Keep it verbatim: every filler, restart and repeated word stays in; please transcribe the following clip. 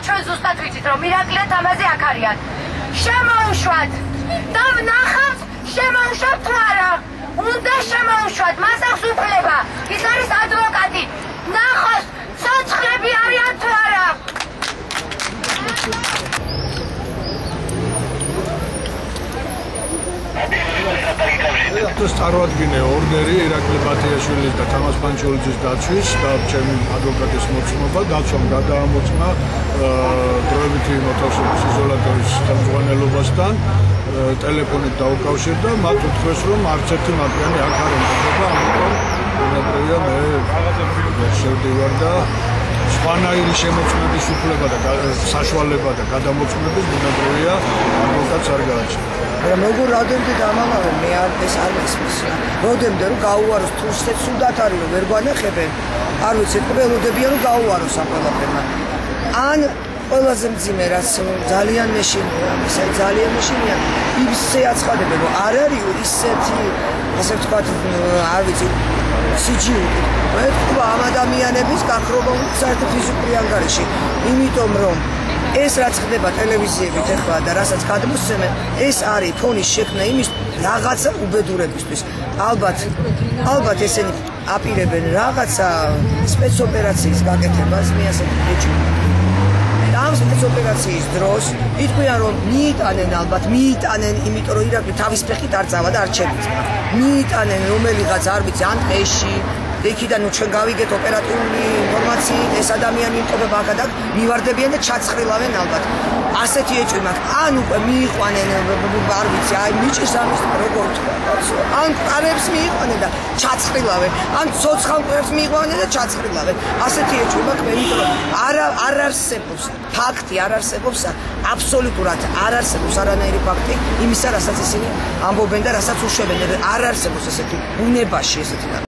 ჩვენ ზუსტად ვიცით რომ ირაკლია თამაზე აქ არიან. შემოუშვათ და ვნახავთ შემოუშვათ თუ არა. უნდა შემოუშვათ, მას აქვს უფლება. ის არის ადვოკატი. ნახოს ცოცხლები არიან თუ არა. ეს წარმოადგინე ორდერი ირაკლი ბათიაშვილის და თამაზ პანჩოლიძის დაცვის და ჩემი ადვოკატის მოცნობა დაცვამ გადაამოწმა დროებითი მოთავსების იზოლატორის ხელმძღვანელობასთან ტელეფონით დაუკავშირდა მათ უთხრეს რომ არც ერთი მათგანი აქ არ ემყოფება ამიტომ უნებრივია მე შევდივარ და სხვანაირი შემოწმების უფლება და საშუალება და გადამოწმების უნებრივია ადვოკატს არ გააჩნია. როგორ რამდენიმდე დამამავე მე არ ეს არ მესმის როდემდე რომ გაუვაროს თუ ისეთ სუდათ არის რომ ვერ გვანახებენ არ ვიცი ყველოდებიან რომ გაუვაროს ამ ყველაფერმა ან ყველაზე მძიმე რაც ძალიან მეშინია ისე ძალიან მეშინია ისე აცხადებენ რომ არ არის ისეთი ასე ვთქვათ არ ვიცი სიჯული ეთქვა ამ ადამიანების გაქრობა საერთოდ ფიზიკური ანგარიში იმიტომ რომ ეს რაც ხდება ტელევიზიებით ეხლა და რასაც გადმოსცემენ ეს არის ფონის შექმნა იმის რაღაცა უბედურებისთვის ალბათ ალბათ ესენი აპირებენ რაღაცა სპეცოპერაციის გაკეთებას მე ასე ვეჭვი ამ სპეცოპერაციის დროს ითქვიან რომ მიიტანენ ალბათ მიიტაnen იმიტომ რომ ირაკლი თავის ფეხით არ წავა და არ შემიწვა მიიტაnen რომელიღაც არ ვიცი ან ტყეში იქიდან ნუ ჩვენ გავიგეთ ოპერატიული ინფორმაციით ეს ადამიანი იმყოფება აქ და მივარდებიან და ჩაცხრილავენ ალბათ ასეთი ეჭვი მაქვს ან უკვე მიიყვანენ არ ვიცი აი მიჭირს ამის როგორ თქვა ან ყარებს მიიყვანენ და ჩაცხრილავენ ან ცოცხალ ყურებს მიიყვანენ და ჩაცხრილავენ ასეთი ეჭვი მაქვს მე იმიტომ რომ არ არ არსებობს ფაქტი არ არსებობს აბსოლუტურად არ არსებობს არანაირი ფაქტი იმისა რასაც ისინი ამბობენ და რასაც უშვებენ არ არსებობს ესეთი ბუნებაში ესეთი